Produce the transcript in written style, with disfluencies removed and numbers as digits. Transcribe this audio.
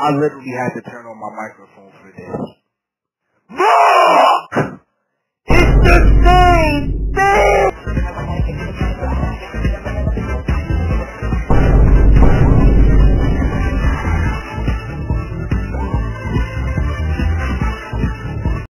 I literally had to turn on my microphone for this. Look! It's the same